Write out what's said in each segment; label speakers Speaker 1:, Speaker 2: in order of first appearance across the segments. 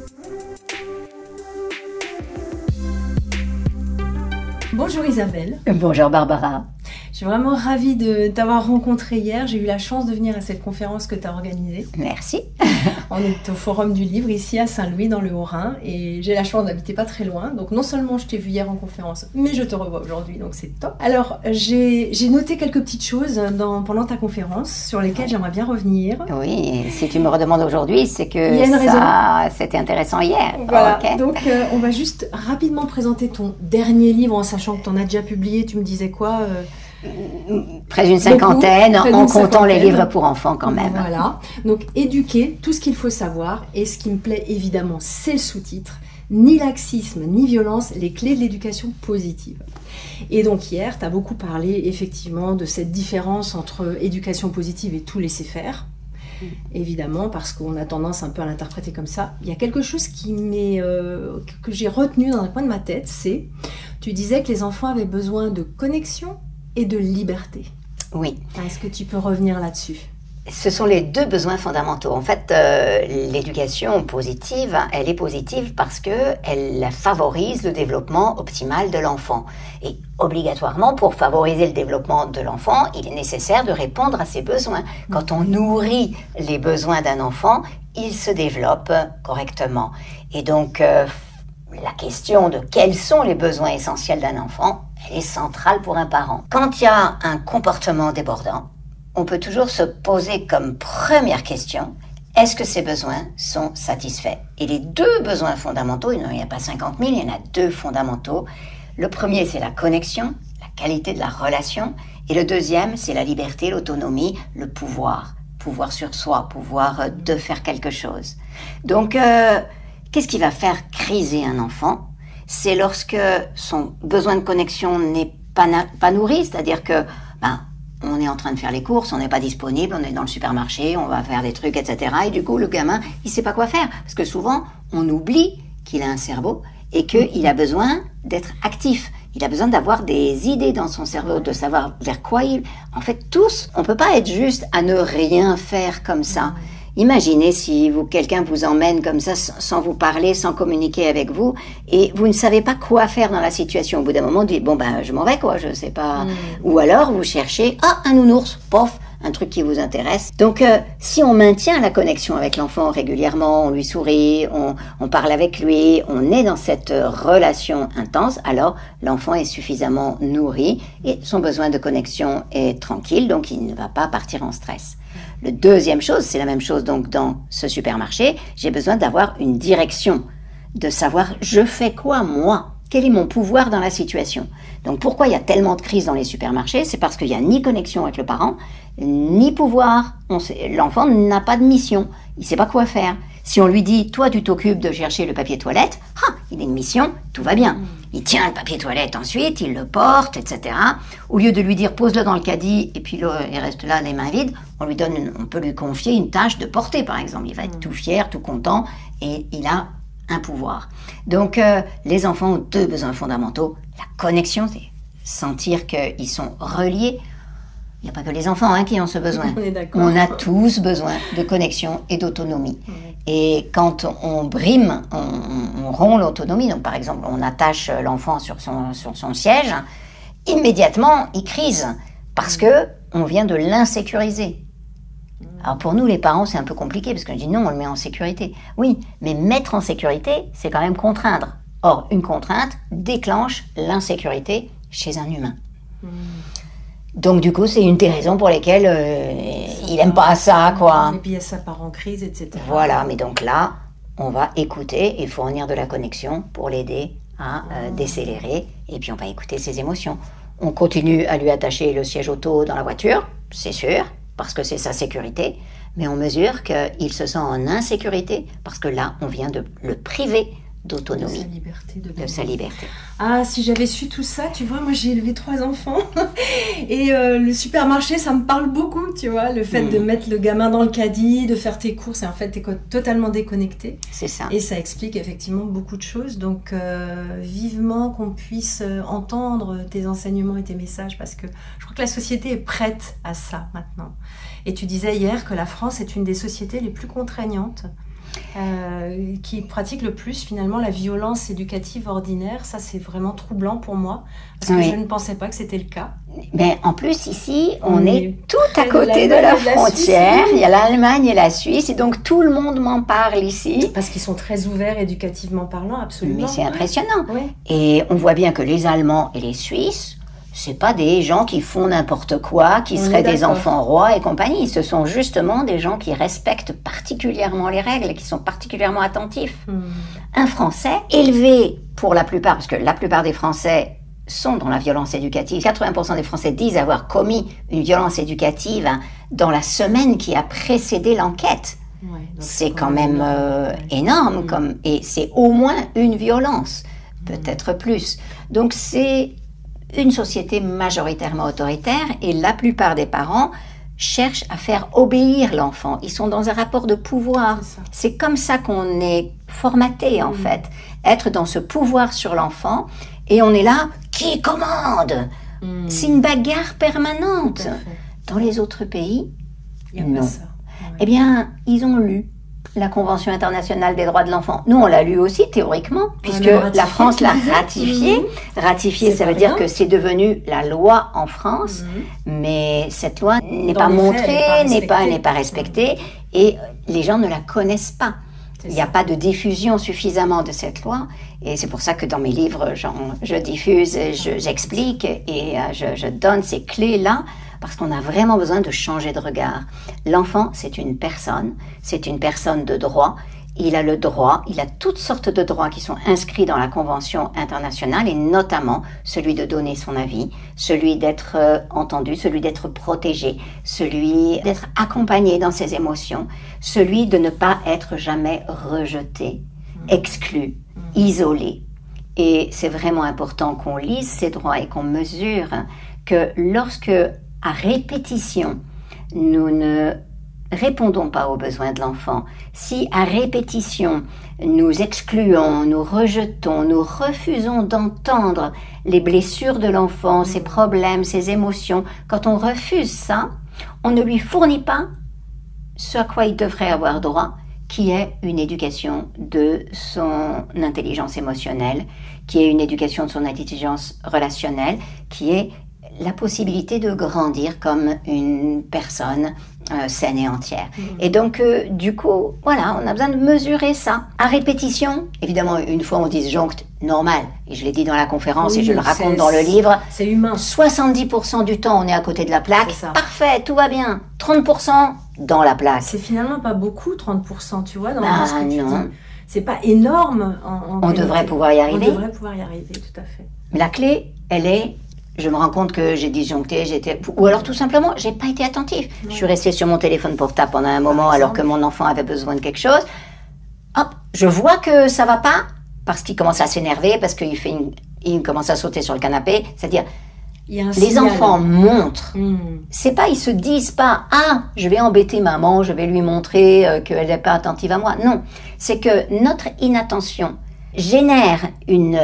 Speaker 1: Bonjour Isabelle.
Speaker 2: Bonjour Barbara.
Speaker 1: Je suis vraiment ravie de t'avoir rencontrée hier. J'ai eu la chance de venir à cette conférence que tu as organisée.
Speaker 2: Merci.
Speaker 1: On est au Forum du Livre, ici à Saint-Louis, dans le Haut-Rhin. Et j'ai la chance d'habiter pas très loin. Donc non seulement je t'ai vu hier en conférence, mais je te revois aujourd'hui, donc c'est top. Alors, j'ai noté quelques petites choses pendant ta conférence sur lesquelles j'aimerais bien revenir.
Speaker 2: Oui, et si tu me redemandes aujourd'hui, c'est que
Speaker 1: il y a une raison.
Speaker 2: C'était intéressant hier.
Speaker 1: Voilà,
Speaker 2: Okay.
Speaker 1: donc on va juste rapidement présenter ton dernier livre, en sachant que tu en as déjà publié, tu me disais quoi
Speaker 2: Près d'une cinquantaine, en comptant les livres pour enfants quand même.
Speaker 1: Voilà, donc éduquer, tout ce qu'il faut savoir, et ce qui me plaît évidemment, c'est le sous-titre, ni laxisme, ni violence, les clés de l'éducation positive. Et donc hier, tu as beaucoup parlé effectivement de cette différence entre éducation positive et tout laisser faire. Évidemment, parce qu'on a tendance un peu à l'interpréter comme ça. Il y a quelque chose que j'ai retenu dans un coin de ma tête, c'est, tu disais que les enfants avaient besoin de connexion et de liberté.
Speaker 2: Oui.
Speaker 1: Est-ce que tu peux revenir là-dessus ?
Speaker 2: Ce sont les deux besoins fondamentaux. En fait, l'éducation positive, elle est positive parce qu'elle favorise le développement optimal de l'enfant. Et obligatoirement, pour favoriser le développement de l'enfant, il est nécessaire de répondre à ses besoins. Quand on nourrit les besoins d'un enfant, il se développe correctement. Et donc, la question de quels sont les besoins essentiels d'un enfant, elle est centrale pour un parent. Quand il y a un comportement débordant, on peut toujours se poser comme première question, est-ce que ces besoins sont satisfaits? Et les deux besoins fondamentaux, il n'y en a pas 50 000, il y en a deux fondamentaux. Le premier, c'est la connexion, la qualité de la relation. Et le deuxième, c'est la liberté, l'autonomie, le pouvoir. Pouvoir sur soi, pouvoir de faire quelque chose. Donc, qu'est-ce qui va faire criser un enfant? C'est lorsque son besoin de connexion n'est pas nourri, c'est-à-dire que on est en train de faire les courses, on n'est pas disponible, on est dans le supermarché, on va faire des trucs, etc. Et du coup, le gamin, il sait pas quoi faire. Parce que souvent, on oublie qu'il a un cerveau et qu'il a besoin d'être actif. Il a besoin d'avoir des idées dans son cerveau, de savoir vers quoi il... En fait, tous, on peut pas être juste à ne rien faire comme ça. Imaginez si quelqu'un vous emmène comme ça, sans vous parler, sans communiquer avec vous, et vous ne savez pas quoi faire dans la situation. Au bout d'un moment, vous dites, je m'en vais, quoi, je sais pas. Ou alors, vous cherchez, un nounours, pof, un truc qui vous intéresse. Donc, si on maintient la connexion avec l'enfant régulièrement, on lui sourit, on parle avec lui, on est dans cette relation intense, alors l'enfant est suffisamment nourri et son besoin de connexion est tranquille, donc il ne va pas partir en stress. Le deuxième chose, c'est la même chose donc dans ce supermarché, j'ai besoin d'avoir une direction, de savoir je fais quoi moi, quel est mon pouvoir dans la situation. Donc pourquoi il y a tellement de crises dans les supermarchés? C'est parce qu'il n'y a ni connexion avec le parent, ni pouvoir. L'enfant n'a pas de mission, il ne sait pas quoi faire. Si on lui dit, toi tu t'occupes de chercher le papier toilette, il a une mission, tout va bien. Il tient le papier toilette ensuite, il le porte, etc. Au lieu de lui dire, pose-le dans le caddie, et puis là, il reste là les mains vides, on peut lui confier une tâche de porter, par exemple. Il va être tout fier, tout content, et il a un pouvoir. Donc, les enfants ont deux besoins fondamentaux. La connexion, c'est sentir qu'ils sont reliés. Il n'y a pas que les enfants qui ont ce besoin. On a tous besoin de connexion et d'autonomie. Et quand on brime, on rompt l'autonomie. Donc, par exemple, on attache l'enfant sur son siège, immédiatement, il crise parce que on vient de l'insécuriser. Alors pour nous, les parents, c'est un peu compliqué parce qu'on dit non, on le met en sécurité. Oui, mais mettre en sécurité, c'est quand même contraindre. Or, une contrainte déclenche l'insécurité chez un humain. Donc du coup, c'est une des raisons pour lesquelles il n'aime pas ça, quoi.
Speaker 1: Et puis ça part en crise, etc.
Speaker 2: Voilà, mais donc là, on va écouter et fournir de la connexion pour l'aider à décélérer. Et puis on va écouter ses émotions. On continue à lui attacher le siège auto dans la voiture, c'est sûr, parce que c'est sa sécurité. Mais on mesure qu'il se sent en insécurité parce que là, on vient de le priver d'autonomie, de sa liberté.
Speaker 1: Ah, si j'avais su tout ça, tu vois, moi j'ai élevé 3 enfants et le supermarché, ça me parle beaucoup, tu vois, le fait de mettre le gamin dans le caddie, de faire tes courses, et en fait, t'es totalement déconnecté.
Speaker 2: C'est ça.
Speaker 1: Et ça explique effectivement beaucoup de choses, donc vivement qu'on puisse entendre tes enseignements et tes messages, parce que je crois que la société est prête à ça maintenant. Et tu disais hier que la France est une des sociétés les plus contraignantes qui pratique le plus finalement la violence éducative ordinaire. Ça, c'est vraiment troublant pour moi, parce que je ne pensais pas que c'était le cas.
Speaker 2: Mais en plus, ici, on est tout à côté de la frontière. Il y a l'Allemagne et la Suisse, et donc tout le monde m'en parle ici.
Speaker 1: Parce qu'ils sont très ouverts éducativement parlant, absolument.
Speaker 2: Mais c'est impressionnant.
Speaker 1: Ouais.
Speaker 2: Et on voit bien que les Allemands et les Suisses, c'est pas des gens qui font n'importe quoi, qui seraient des enfants rois et compagnie. Ce sont justement des gens qui respectent particulièrement les règles, qui sont particulièrement attentifs. Un Français, élevé pour la plupart, parce que la plupart des Français sont dans la violence éducative. 80% des Français disent avoir commis une violence éducative dans la semaine qui a précédé l'enquête.
Speaker 1: Ouais,
Speaker 2: c'est quand même énorme, et c'est au moins une violence, peut-être plus. Donc c'est une société majoritairement autoritaire, et la plupart des parents cherchent à faire obéir l'enfant. Ils sont dans un rapport de pouvoir. C'est comme ça qu'on est formaté, en fait. Être dans ce pouvoir sur l'enfant, et on est là, qui commande? C'est une bagarre permanente. Dans les autres pays,
Speaker 1: il n'y a pas ça.
Speaker 2: Eh bien, ils ont lu la Convention internationale des droits de l'enfant. Nous, on l'a lu aussi théoriquement, puisque la France l'a ratifié. Ratifié, ça veut dire que c'est devenu la loi en France, mais cette loi n'est pas montrée, n'est pas respectée, et les gens ne la connaissent pas. Il n'y a pas de diffusion suffisamment de cette loi, et c'est pour ça que dans mes livres, je diffuse, j'explique, et je donne ces clés-là, parce qu'on a vraiment besoin de changer de regard. L'enfant, c'est une personne de droit. Il a le droit, il a toutes sortes de droits qui sont inscrits dans la Convention internationale, et notamment celui de donner son avis, celui d'être entendu, celui d'être protégé, celui d'être accompagné dans ses émotions, celui de ne pas être jamais rejeté, exclu, isolé. Et c'est vraiment important qu'on lise ces droits et qu'on mesure que lorsque, à répétition, nous ne répondons pas aux besoins de l'enfant, si à répétition nous excluons, nous rejetons, nous refusons d'entendre les blessures de l'enfant, ses problèmes, ses émotions, quand on refuse ça, on ne lui fournit pas ce à quoi il devrait avoir droit, qui est une éducation de son intelligence émotionnelle, qui est une éducation de son intelligence relationnelle, qui est la possibilité de grandir comme une personne saine et entière. Et donc, du coup, voilà, on a besoin de mesurer ça. À répétition, évidemment, une fois on disjoncte, normal. Et je l'ai dit dans la conférence, et je le raconte dans le livre.
Speaker 1: C'est humain.
Speaker 2: 70% du temps, on est à côté de la plaque. Parfait, tout va bien. 30% dans la plaque.
Speaker 1: C'est finalement pas beaucoup, 30%, tu vois, dans ce que tu dis. C'est pas énorme
Speaker 2: on devrait pouvoir y arriver.
Speaker 1: On devrait pouvoir y arriver, tout à fait.
Speaker 2: Mais la clé, elle est... Je me rends compte que j'ai disjoncté, ou alors tout simplement, j'ai pas été attentive. Ouais. Je suis restée sur mon téléphone portable pendant un moment alors que mon enfant avait besoin de quelque chose. Hop, je vois que ça va pas, parce qu'il commence à s'énerver, parce qu'il commence à sauter sur le canapé. C'est-à-dire, les enfants montrent. C'est pas, ils se disent pas, je vais embêter maman, je vais lui montrer qu'elle n'est pas attentive à moi. Non, c'est que notre inattention génère une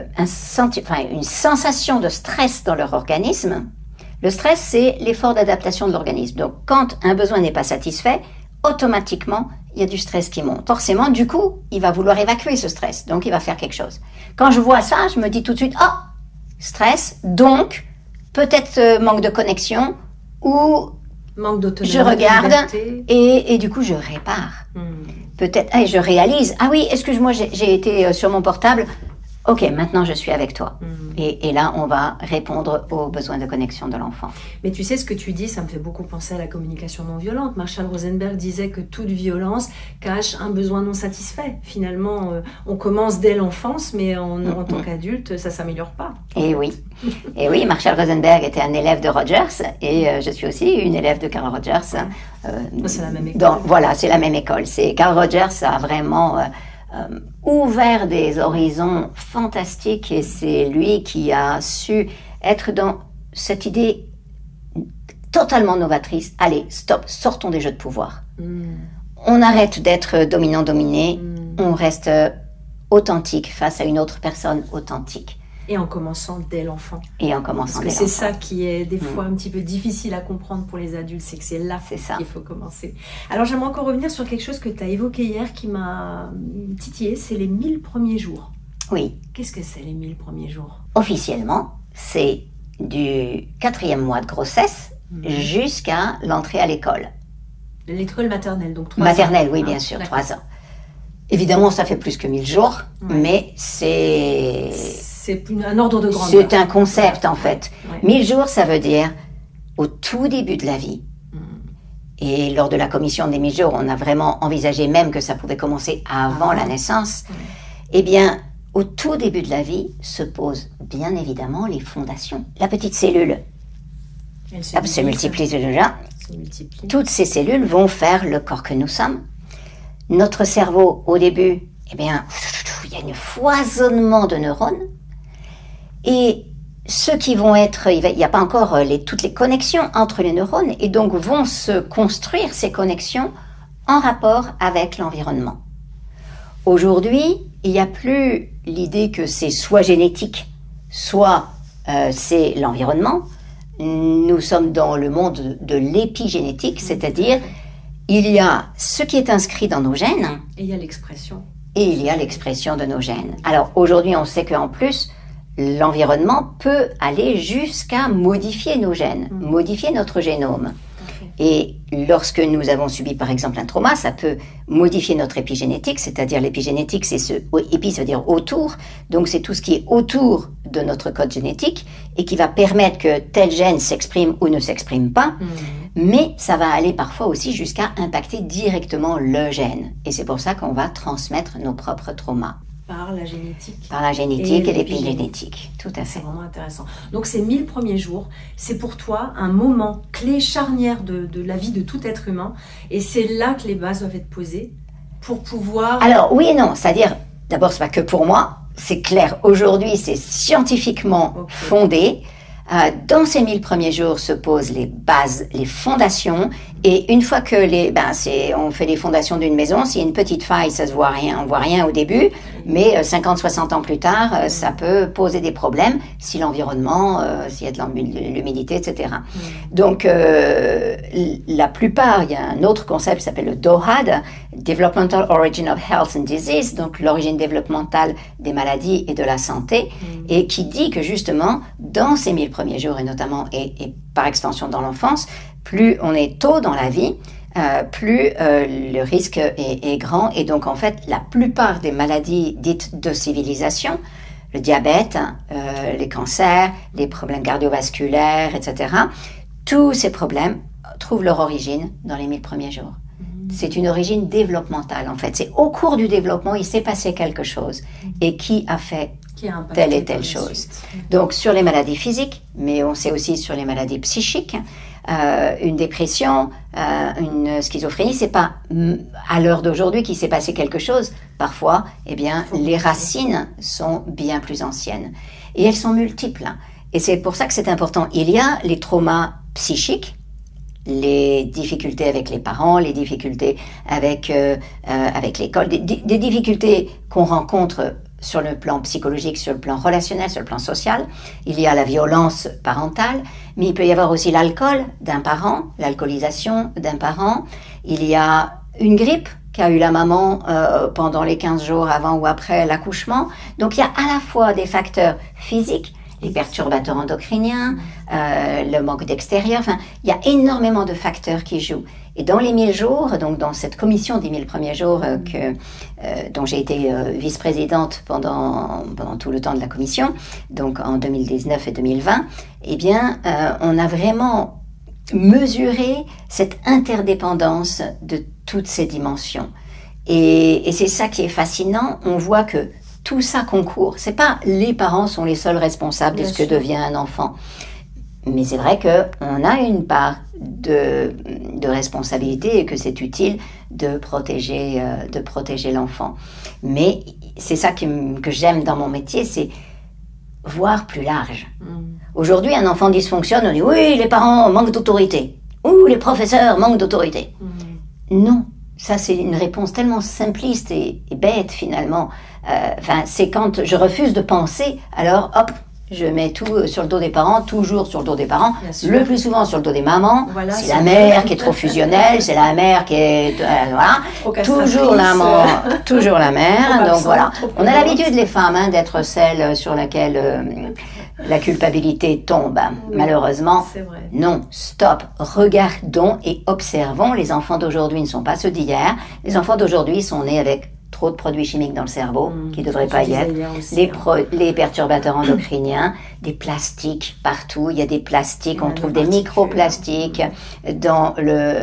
Speaker 2: sensation de stress dans leur organisme. Le stress, c'est l'effort d'adaptation de l'organisme. Donc, quand un besoin n'est pas satisfait, automatiquement, il y a du stress qui monte. Forcément, du coup, il va vouloir évacuer ce stress. Donc, il va faire quelque chose. Quand je vois ça, je me dis tout de suite, stress, donc, peut-être manque de connexion, ou
Speaker 1: manque d'autonomie,
Speaker 2: je regarde, et du coup, je répare. Peut-être, je réalise, oui, excuse-moi, j'ai été sur mon portable. Ok, maintenant je suis avec toi. Et là, on va répondre aux besoins de connexion de l'enfant.
Speaker 1: Mais tu sais, ce que tu dis, ça me fait beaucoup penser à la communication non violente. Marshall Rosenberg disait que toute violence cache un besoin non satisfait. Finalement, on commence dès l'enfance, mais en tant qu'adulte, ça ne s'améliore pas.
Speaker 2: Et oui, Marshall Rosenberg était un élève de Rogers, et je suis aussi une élève de Carl Rogers.
Speaker 1: C'est la même école.
Speaker 2: Voilà, c'est la même école. Carl Rogers a vraiment... ouvert des horizons fantastiques, et c'est lui qui a su être dans cette idée totalement novatrice. Allez, stop, sortons des jeux de pouvoir. On arrête d'être dominant-dominé, on reste authentique face à une autre personne authentique.
Speaker 1: Et en commençant dès l'enfant.
Speaker 2: Et en commençant dès l'enfant.
Speaker 1: Parce que c'est ça qui est des fois un petit peu difficile à comprendre pour les adultes, c'est que c'est là qu'il faut commencer. Alors j'aimerais encore revenir sur quelque chose que tu as évoqué hier qui m'a titillé, c'est les 1000 premiers jours.
Speaker 2: Oui.
Speaker 1: Qu'est-ce que c'est les 1000 premiers jours?
Speaker 2: Officiellement, c'est du 4e mois de grossesse jusqu'à l'entrée à l'école.
Speaker 1: L'école maternelle, donc 3 ans.
Speaker 2: Maternelle, oui, bien sûr, 3 ans. Évidemment, ça fait plus que 1000 jours, mais c'est
Speaker 1: un ordre de grandeur.
Speaker 2: C'est un concept, en fait. 1000 jours, ça veut dire au tout début de la vie. Et lors de la commission des 1000 jours, on a vraiment envisagé même que ça pouvait commencer avant la naissance. Eh bien, au tout début de la vie se posent bien évidemment les fondations. La petite cellule se multiplie déjà. Toutes ces cellules vont faire le corps que nous sommes. Notre cerveau, au début, eh bien, il y a un foisonnement de neurones. Et ceux qui vont être, il n'y a pas encore toutes les connexions entre les neurones, et donc vont se construire ces connexions en rapport avec l'environnement. Aujourd'hui, il n'y a plus l'idée que c'est soit génétique, soit c'est l'environnement. Nous sommes dans le monde de l'épigénétique, c'est-à-dire il y a ce qui est inscrit dans nos gènes.
Speaker 1: Et il y a l'expression.
Speaker 2: Et il y a l'expression de nos gènes. Alors aujourd'hui, on sait qu'en plus, l'environnement peut aller jusqu'à modifier nos gènes, modifier notre génome. Et lorsque nous avons subi par exemple un trauma, ça peut modifier notre épigénétique, c'est-à-dire l'épigénétique, c'est épi, ça veut dire autour, donc c'est tout ce qui est autour de notre code génétique et qui va permettre que tel gène s'exprime ou ne s'exprime pas, mais ça va aller parfois aussi jusqu'à impacter directement le gène. Et c'est pour ça qu'on va transmettre nos propres traumas.
Speaker 1: Par la génétique.
Speaker 2: Par la génétique et l'épigénétique, tout à fait.
Speaker 1: C'est vraiment intéressant. Donc ces 1000 premiers jours, c'est pour toi un moment clé, charnière de la vie de tout être humain. Et c'est là que les bases doivent être posées pour pouvoir...
Speaker 2: Alors oui et non, c'est-à-dire, d'abord c'est pas que pour moi, c'est clair, aujourd'hui c'est scientifiquement fondé. Dans ces 1000 premiers jours se posent les bases, les fondations, et une fois que on fait les fondations d'une maison, s'il y a une petite faille, ça se voit rien, on voit rien au début, mais 50-60 ans plus tard, ça peut poser des problèmes si l'environnement, s'il y a de l'humidité, etc. Donc, la plupart, il y a un autre concept qui s'appelle le DOHAD, Developmental Origin of Health and Disease, donc l'origine développementale des maladies et de la santé, et qui dit que justement, dans ces 1000 premiers jours, et notamment, et par extension dans l'enfance, plus on est tôt dans la vie, plus le risque est grand. Et donc, en fait, la plupart des maladies dites de civilisation, le diabète, les cancers, les problèmes cardiovasculaires, etc., tous ces problèmes trouvent leur origine dans les 1000 premiers jours. C'est une origine développementale, en fait. C'est au cours du développement, il s'est passé quelque chose. Et qui a fait telle et telle chose. Donc, sur les maladies physiques, mais on sait aussi sur les maladies psychiques, une dépression, une schizophrénie, c'est pas à l'heure d'aujourd'hui qu'il s'est passé quelque chose. Parfois, eh bien, les racines sont bien plus anciennes. Et elles sont multiples. Et c'est pour ça que c'est important. Il y a les traumas psychiques, les difficultés avec les parents, les difficultés avec l'école, des difficultés qu'on rencontre sur le plan psychologique, sur le plan relationnel, sur le plan social. Il y a la violence parentale, mais il peut y avoir aussi l'alcool d'un parent, l'alcoolisation d'un parent. Il y a une grippe qu'a eu la maman pendant les 15 jours avant ou après l'accouchement. Donc il y a à la fois des facteurs physiques, les perturbateurs endocriniens, le manque d'extérieur, enfin, il y a énormément de facteurs qui jouent. Et dans les 1000 jours, donc dans cette commission des 1000 premiers jours dont j'ai été vice-présidente pendant tout le temps de la commission, donc en 2019 et 2020, eh bien, on a vraiment mesuré cette interdépendance de toutes ces dimensions. Et c'est ça qui est fascinant, on voit que tout ça concourt. C'est pas les parents sont les seuls responsables de ce que devient un enfant. Mais c'est vrai qu'on a une part de responsabilité et que c'est utile de protéger l'enfant. Mais c'est ça que j'aime dans mon métier, c'est voir plus large. Aujourd'hui, un enfant dysfonctionne, on dit oui, les parents manquent d'autorité, ou les professeurs manquent d'autorité. Non, ça c'est une réponse tellement simpliste et bête finalement. C'est quand je refuse de penser, alors hop, je mets tout sur le dos des parents, toujours sur le dos des parents, le plus souvent sur le dos des mamans. Voilà, c'est la mère qui est trop fusionnelle, c'est la mère qui est... voilà, toujours la maman, toujours la mère. Donc voilà, on a l'habitude les femmes d'être celles sur laquelle la culpabilité tombe. Oui, malheureusement, non, stop, regardons et observons. Les enfants d'aujourd'hui ne sont pas ceux d'hier. Les enfants d'aujourd'hui sont nés avec trop de produits chimiques dans le cerveau, qui ne devraient pas y être, les perturbateurs endocriniens, des plastiques partout, il y a des plastiques, on trouve des microplastiques dans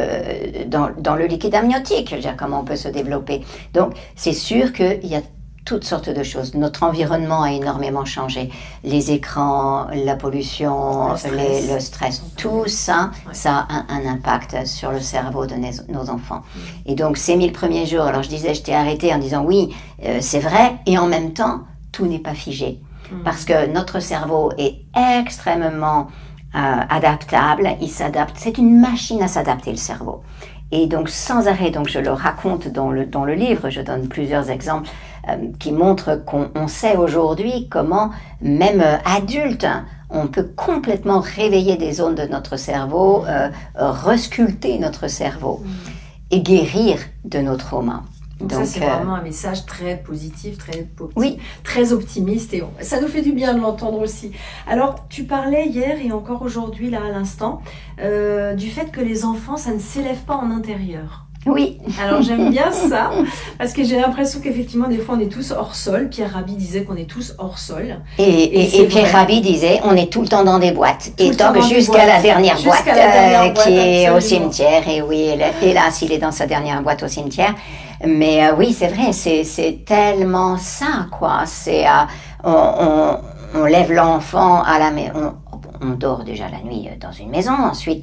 Speaker 2: le liquide amniotique, je veux dire, comment on peut se développer. Donc, c'est sûr qu'il y a toutes sortes de choses. Notre environnement a énormément changé. Les écrans, la pollution, le stress, tout ça, ça a un impact sur le cerveau de nos enfants. Et donc, ces 1000 premiers jours, alors je t'ai arrêté en disant oui, c'est vrai, et en même temps, tout n'est pas figé. Parce que notre cerveau est extrêmement adaptable, il s'adapte. C'est une machine à s'adapter, le cerveau. Et donc, sans arrêt, donc je le raconte dans le livre, je donne plusieurs exemples qui montrent qu'on sait aujourd'hui comment, même adulte, on peut complètement réveiller des zones de notre cerveau, resculpter notre cerveau et guérir de nos traumas.
Speaker 1: Donc ça, c'est vraiment un message très positif, très optimiste, et ça nous fait du bien de l'entendre aussi. Alors, tu parlais hier et encore aujourd'hui, là à l'instant, du fait que les enfants, ça ne s'élève pas en intérieur.
Speaker 2: Oui.
Speaker 1: Alors j'aime bien ça, parce que j'ai l'impression qu'effectivement des fois on est tous hors sol. Pierre Rabhi disait qu'on est tous hors sol.
Speaker 2: Et Pierre Rabhi disait on est tout le temps dans des boîtes. Et donc jusqu'à la dernière boîte qui est au cimetière. Et oui, hélas, il est dans sa dernière boîte au cimetière. Mais oui, c'est vrai, c'est tellement ça, quoi. C'est on lève l'enfant à la maison. On dort déjà la nuit dans une maison. Ensuite,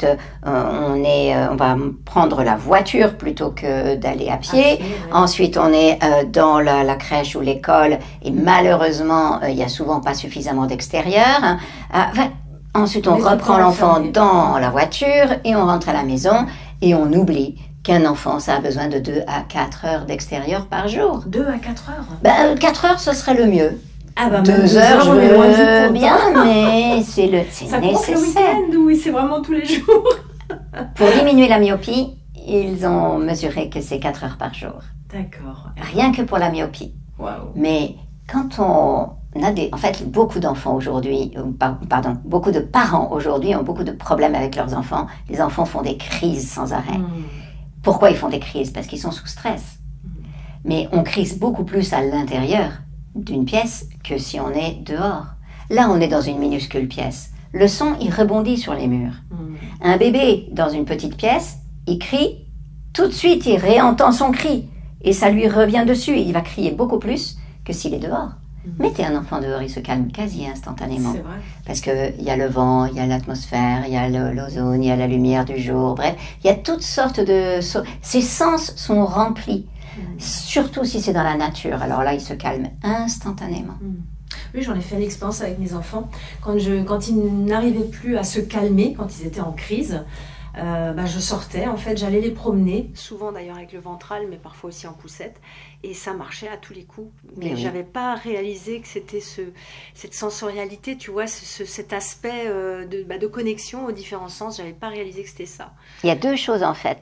Speaker 2: on va prendre la voiture plutôt que d'aller à pied. Ensuite, on est dans la crèche ou l'école. Et malheureusement, il y a souvent pas suffisamment d'extérieur. Ensuite, on reprend l'enfant dans la voiture et on rentre à la maison et on oublie qu'un enfant, ça a besoin de 2 à 4 heures d'extérieur par jour.
Speaker 1: 2 à 4 heures
Speaker 2: 4 heures, ce serait le mieux.
Speaker 1: 2 heures, je veux
Speaker 2: bien, mais c'est nécessaire.
Speaker 1: Le week-end, oui, c'est vraiment tous les jours.
Speaker 2: Pour diminuer la myopie, ils ont mesuré que c'est 4 heures par jour.
Speaker 1: D'accord.
Speaker 2: Rien que pour la myopie.
Speaker 1: Wow.
Speaker 2: Mais quand on a en fait, beaucoup d'enfants aujourd'hui, beaucoup de parents aujourd'hui ont beaucoup de problèmes avec leurs enfants. Les enfants font des crises sans arrêt. Pourquoi ils font des crises? Parce qu'ils sont sous stress. Mais on crise beaucoup plus à l'intérieur d'une pièce que si on est dehors. Là, on est dans une minuscule pièce. Le son, il rebondit sur les murs. Un bébé dans une petite pièce, il crie, tout de suite, il réentend son cri. Et ça lui revient dessus. Il va crier beaucoup plus que s'il est dehors. Mettez un enfant dehors, il se calme quasi instantanément.
Speaker 1: C'est vrai.
Speaker 2: Parce qu'il y a le vent, il y a l'atmosphère, il y a l'ozone, il y a la lumière du jour. Bref, il y a toutes sortes de... Ses sens sont remplis. Surtout si c'est dans la nature. Alors là, il se calme instantanément.
Speaker 1: Oui, j'en ai fait l'expérience avec mes enfants. Quand ils n'arrivaient plus à se calmer, quand ils étaient en crise, je sortais, en fait, j'allais les promener, souvent d'ailleurs avec le ventral, mais parfois aussi en poussette, et ça marchait à tous les coups. Mais j'avais pas réalisé que c'était cette sensorialité, tu vois, cet aspect de connexion aux différents sens. J'avais pas réalisé que c'était ça.
Speaker 2: Il y a 2 choses en fait.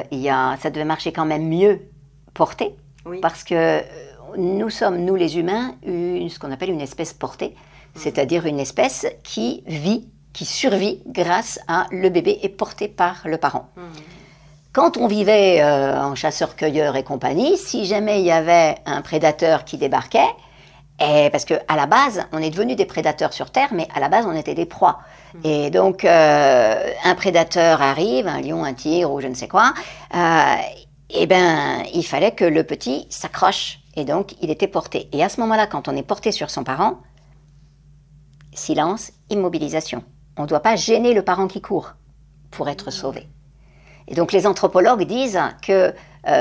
Speaker 2: Ça devait marcher quand même mieux portée, parce que nous sommes, nous les humains, ce qu'on appelle une espèce portée, c'est-à-dire une espèce qui survit grâce à le bébé est porté par le parent. Quand on vivait en chasseur-cueilleur et compagnie, si jamais il y avait un prédateur qui débarquait, parce qu'à la base, on est devenus des prédateurs sur Terre, mais à la base, on était des proies. Et donc, un prédateur arrive, un lion, un tigre ou je ne sais quoi, il fallait que le petit s'accroche. Et donc, il était porté. Et à ce moment-là, quand on est porté sur son parent, silence, immobilisation. On ne doit pas gêner le parent qui court pour être sauvé. Et donc, les anthropologues disent que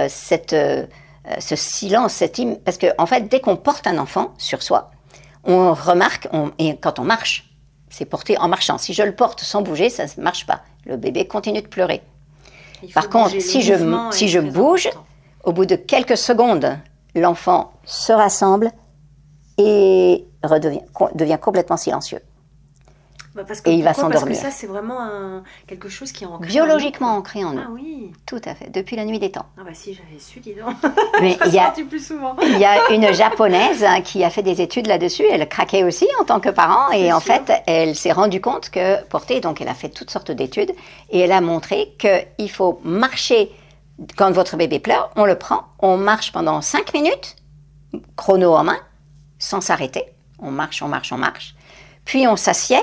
Speaker 2: ce silence, parce qu'en fait, dès qu'on porte un enfant sur soi, on remarque, et quand on marche, c'est porté en marchant. Si je le porte sans bouger, ça ne marche pas. Le bébé continue de pleurer. Par contre, si je bouge, Au bout de quelques secondes, l'enfant se rassemble et devient complètement silencieux. Et il va s'endormir.
Speaker 1: Parce que ça, c'est vraiment quelque chose qui est ancré
Speaker 2: biologiquement ancré en nous.
Speaker 1: Ah oui.
Speaker 2: Tout à fait, depuis la nuit des temps.
Speaker 1: Ah bah si j'avais su, dis donc.
Speaker 2: Mais
Speaker 1: il y
Speaker 2: a une japonaise qui a fait des études là-dessus. Elle craquait aussi en tant que parent. Et en fait, elle s'est rendue compte que donc elle a fait toutes sortes d'études. Et elle a montré qu'il faut marcher. Quand votre bébé pleure, on le prend, on marche pendant 5 minutes, chrono en main, sans s'arrêter. On marche. Puis on s'assied.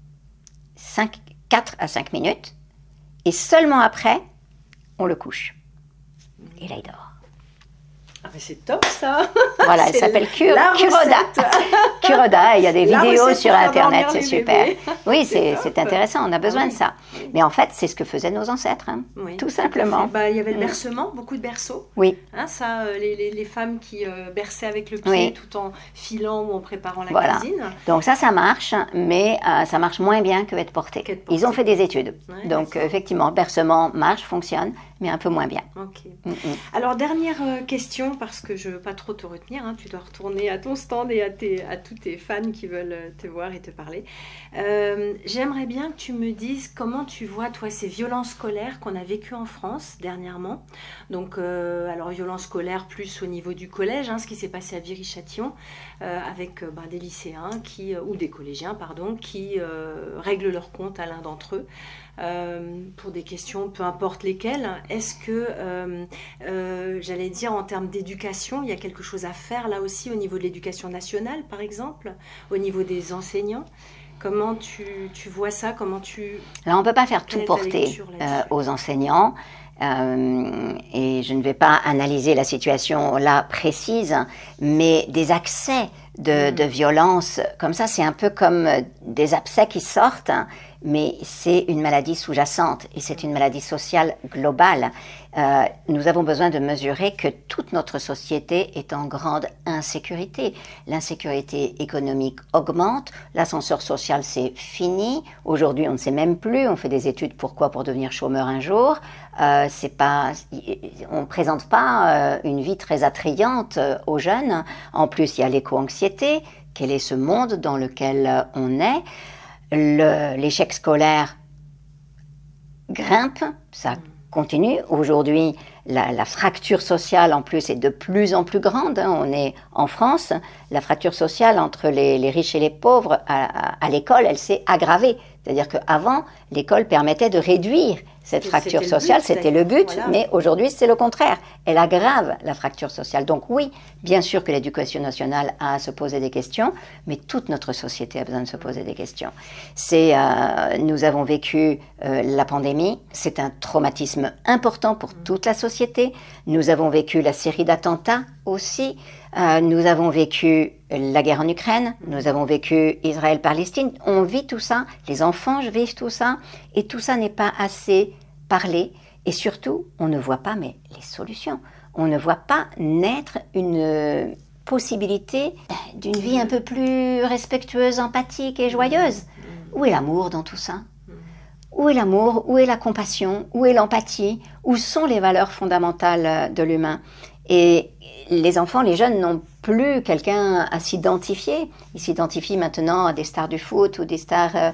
Speaker 2: 4 à 5 minutes, et seulement après, on le couche. Et là, il dort.
Speaker 1: Ah mais c'est top ça.
Speaker 2: Voilà, elle s'appelle Kuroda. Kuroda, il y a des vidéos sur Internet, c'est super. Oui, c'est intéressant, on a besoin de ça. Oui. Mais en fait, c'est ce que faisaient nos ancêtres, hein, tout simplement.
Speaker 1: Il y avait le bercement, beaucoup de berceaux.
Speaker 2: Oui.
Speaker 1: Hein, ça, les femmes qui berçaient avec le pied tout en filant ou en préparant la cuisine.
Speaker 2: Donc ça marche, mais ça marche moins bien que être porté. Ils ont fait des études. Ouais, donc effectivement, bercement marche, fonctionne, mais un peu moins bien.
Speaker 1: Ok. Alors, dernière question, parce que je ne veux pas trop te retenir, hein, tu dois retourner à ton stand et à tous tes fans qui veulent te voir et te parler. J'aimerais bien que tu me dises comment tu vois, toi, ces violences scolaires qu'on a vécues en France dernièrement. Donc, alors, violences scolaires plus au niveau du collège, hein, ce qui s'est passé à Viry-Châtillon, avec des lycéens ou des collégiens, pardon, qui règlent leur compte à l'un d'entre eux. Pour des questions, peu importe lesquelles. Est-ce que, j'allais dire, en termes d'éducation, il y a quelque chose à faire là aussi au niveau de l'éducation nationale, par exemple, au niveau des enseignants? Comment tu vois ça?
Speaker 2: Là, on ne peut pas faire tout porter aux enseignants. Et je ne vais pas analyser la situation là précise, mais des accès de violence comme ça, c'est un peu comme des abcès qui sortent, mais c'est une maladie sous-jacente et c'est une maladie sociale globale. Nous avons besoin de mesurer que toute notre société est en grande insécurité. L'insécurité économique augmente, l'ascenseur social c'est fini. Aujourd'hui, on ne sait même plus. On fait des études pourquoi pour devenir chômeur un jour. On ne présente pas une vie très attrayante aux jeunes. En plus, il y a l'éco-anxiété. Quel est ce monde dans lequel on est? L'échec scolaire grimpe, ça continue. Aujourd'hui, la fracture sociale, en plus, est de plus en plus grande. On est en France. La fracture sociale entre les riches et les pauvres à l'école, elle s'est aggravée. C'est-à-dire qu'avant, l'école permettait de réduire cette fracture sociale. C'était le but, voilà. Mais aujourd'hui, c'est le contraire. Elle aggrave la fracture sociale. Donc oui, bien sûr que l'éducation nationale a à se poser des questions, mais toute notre société a besoin de se poser des questions. Nous avons vécu la pandémie. C'est un traumatisme important pour toute la société. Nous avons vécu la série d'attentats aussi. Nous avons vécu la guerre en Ukraine, nous avons vécu Israël-Palestine, on vit tout ça, les enfants vivent tout ça, et tout ça n'est pas assez parlé, et surtout, on ne voit pas les solutions. On ne voit pas naître une possibilité d'une vie un peu plus respectueuse, empathique et joyeuse. Où est l'amour dans tout ça ? Où est l'amour ? Où est la compassion ? Où est l'empathie ? Où sont les valeurs fondamentales de l'humain ? Et les enfants, les jeunes n'ont plus quelqu'un à s'identifier. Ils s'identifient maintenant à des stars du foot ou des stars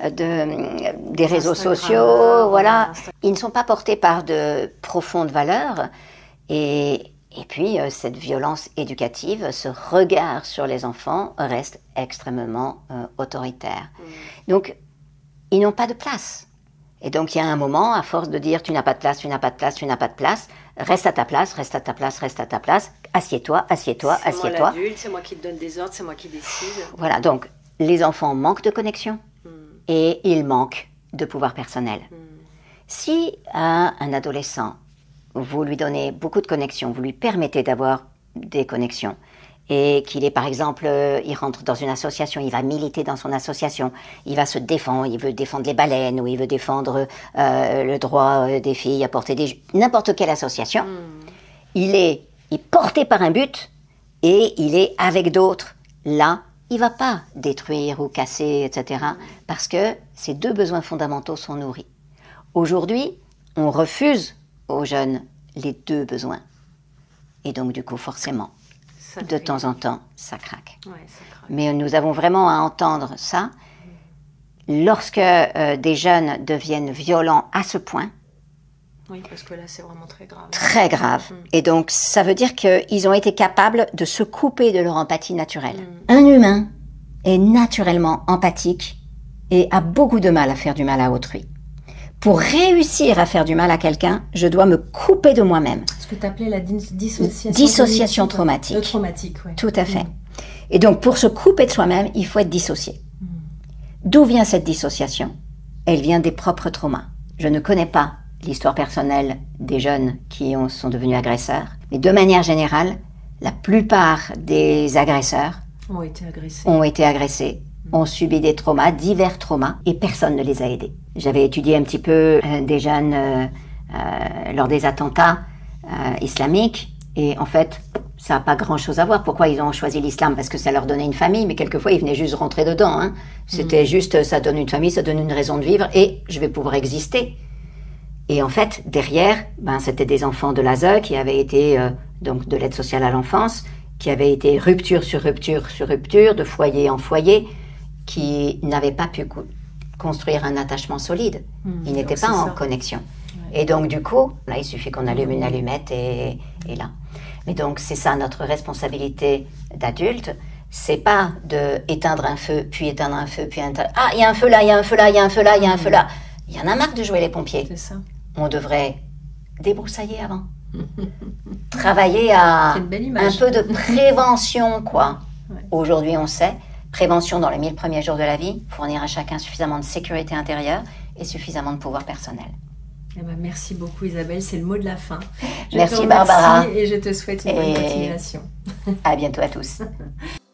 Speaker 2: des réseaux sociaux. Voilà. Ils ne sont pas portés par de profondes valeurs. Et puis, cette violence éducative, ce regard sur les enfants reste extrêmement autoritaire. Donc, ils n'ont pas de place. Et donc, il y a un moment, à force de dire « tu n'as pas de place, tu n'as pas de place, tu n'as pas de place », reste à ta place, reste à ta place, reste à ta place, assieds-toi, assieds-toi, assieds-toi.
Speaker 1: C'est moi l'adulte, c'est moi qui te donne des ordres, c'est moi qui décide.
Speaker 2: Voilà, donc les enfants manquent de connexion et ils manquent de pouvoir personnel. Si à un adolescent, vous lui donnez beaucoup de connexions, vous lui permettez d'avoir des connexions, et qu'il est, par exemple, il rentre dans une association, il va militer dans son association, il va se défendre, il veut défendre les baleines, ou il veut défendre le droit des filles à porter n'importe quelle association. Il est porté par un but, et il est avec d'autres. Là, il ne va pas détruire ou casser, etc., parce que ces deux besoins fondamentaux sont nourris. Aujourd'hui, on refuse aux jeunes les deux besoins. Et donc, du coup, forcément,
Speaker 1: Ça
Speaker 2: de
Speaker 1: fait-
Speaker 2: temps en temps, ça craque.
Speaker 1: Ouais, ça craque.
Speaker 2: Mais nous avons vraiment à entendre ça. Lorsque des jeunes deviennent violents à ce point,
Speaker 1: Oui, parce que là, c'est vraiment très grave.
Speaker 2: très grave. Et donc, ça veut dire qu'ils ont été capables de se couper de leur empathie naturelle. Un humain est naturellement empathique et a beaucoup de mal à faire du mal à autrui. Pour réussir à faire du mal à quelqu'un, je dois me couper de moi-même.
Speaker 1: Ce que tu appelais la dissociation.
Speaker 2: Dissociation
Speaker 1: cognitive.
Speaker 2: traumatique.
Speaker 1: Traumatique, oui.
Speaker 2: Tout à fait. Et donc, pour se couper de soi-même, il faut être dissocié. D'où vient cette dissociation? Elle vient des propres traumas. Je ne connais pas l'histoire personnelle des jeunes qui sont devenus agresseurs, mais de manière générale, la plupart des agresseurs
Speaker 1: Ont été agressés.
Speaker 2: ont été agressés, ont subi des traumas, divers traumas, et personne ne les a aidés. J'avais étudié un petit peu des jeunes lors des attentats islamiques, et en fait, ça n'a pas grand-chose à voir. Pourquoi ils ont choisi l'islam? Parce que ça leur donnait une famille, mais quelquefois, ils venaient juste rentrer dedans. Hein. C'était juste, ça donne une famille, ça donne une raison de vivre, et je vais pouvoir exister. Et en fait, derrière, c'était des enfants de l'ASE qui avaient été, donc de l'aide sociale à l'enfance, qui avaient été rupture sur rupture sur rupture, de foyer en foyer, qui n'avaient pas pu construire un attachement solide. Ils n'étaient pas en connexion. Ouais. Et donc, du coup, là, il suffit qu'on allume une allumette et là. Mais donc, c'est ça notre responsabilité d'adulte. C'est pas de éteindre un feu, puis éteindre un feu, puis éteindre... Ah, il y a un feu là, il y a un feu là, il y a un feu là, il y a un feu là. Il y en a marre de jouer les pompiers.
Speaker 1: C'est ça.
Speaker 2: On devrait débroussailler avant. Travailler à un peu de prévention, quoi. Ouais. Aujourd'hui, on sait, prévention dans les 1000 premiers jours de la vie, fournir à chacun suffisamment de sécurité intérieure et suffisamment de pouvoir personnel.
Speaker 1: Eh ben, merci beaucoup Isabelle, c'est le mot de la fin.
Speaker 2: Merci Barbara.
Speaker 1: Et je te souhaite une bonne continuation.
Speaker 2: À bientôt à tous.